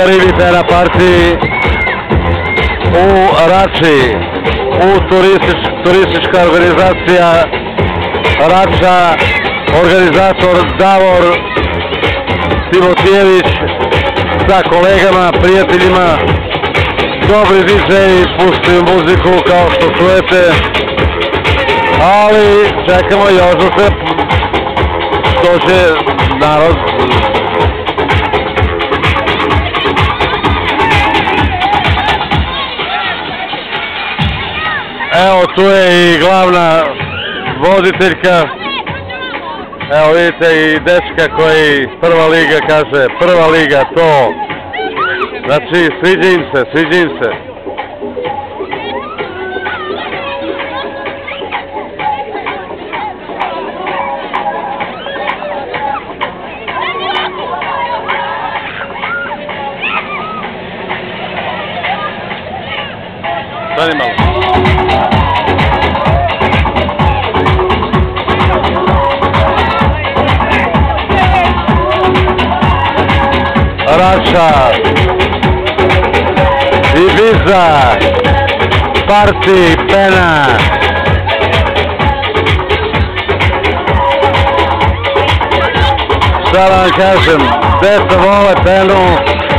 Karibi Pera partiji u Rači, u turistička organizacija Rača, organizator Davor Timotijević sa kolegama, prijateljima, dobri DJ-i, puštaju muziku kao što čujete, ali čekamo još da se dođe narod. Evo tu je i glavna voditeljka, evo vidite i dečka koji prva liga kaže, prva liga to, znači sviđa im se. Stani malo. Rača, Ibiza, Parti, Pena. Šta vam kažem, deca vole Penu.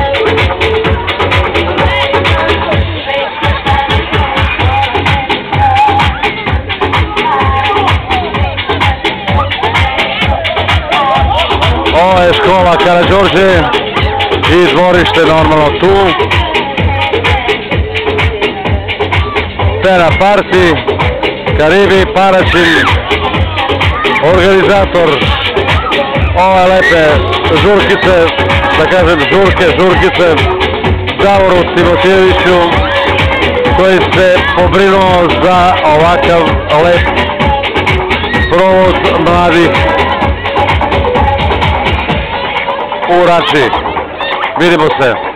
Ovo je škola Karađorđe i dvorište normalno tu. Pera parti, Karibi, Paraćin, organizator ove lepe žurkice, da kažem žurkice, Davoru Timotijeviću, koji se pobrinuo za ovakav lep provod mladih u Rači. Vidimo se.